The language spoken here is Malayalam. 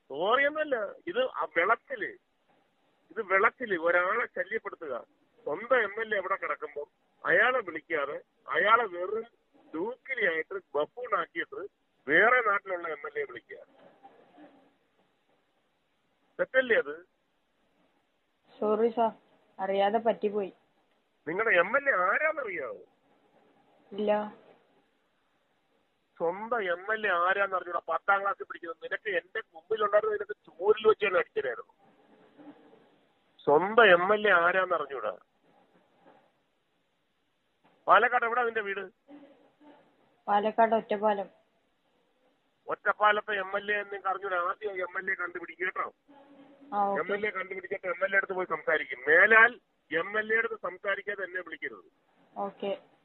സോറിയൊന്നുമല്ല, ഇത് വിളച്ചില് ഒരാളെ ശല്യപ്പെടുത്തുക. സ്വന്തം MLA എവിടെ കിടക്കുമ്പോൾ അയാളെ വിളിക്കാതെ അയാളെ വെറും ഡൂക്കിലിയായിട്ട് ബഫൂണാക്കിയിട്ട് വേറെ നാട്ടിലുള്ള MLA വിളിക്കുക. തെറ്റല്ലേ അത്? സോറി സാർ, അറിയാതെ പറ്റിപ്പോയി. നിങ്ങളുടെ MLA ആരാന്നറിയാവോ? ഇല്ല. സ്വന്തം MLA ആരാന്ന് അറിഞ്ഞൂടാ? 10ാം ക്ലാസ്സിൽ പിടിക്കുന്നത്. നിനക്ക് എന്റെ മുമ്പിലുണ്ടായിരുന്ന നിനക്ക് ചൂരിൽ വെച്ച് തന്നെ അടിച്ചതായിരുന്നു. സ്വന്തം MLA ആരാന്ന് അറിഞ്ഞൂടാ? പാലക്കാട് എവിടെ നിന്റെ വീട്? പാലക്കാട് ഒറ്റപ്പാലം. ഒറ്റപ്പാലത്തെ MLA നിങ്ങൾക്ക് അറിഞ്ഞൂടാ? ആദ്യം MLA കണ്ടുപിടിക്കുക കേട്ടോ. MLA കണ്ടുപിടിച്ചിട്ട് MLA അടുത്ത് പോയി സംസാരിക്കും. മേലാൽ MLA അടുത്ത് സംസാരിക്കാതെ എന്നെ വിളിക്കരുത്. ഓക്കെ.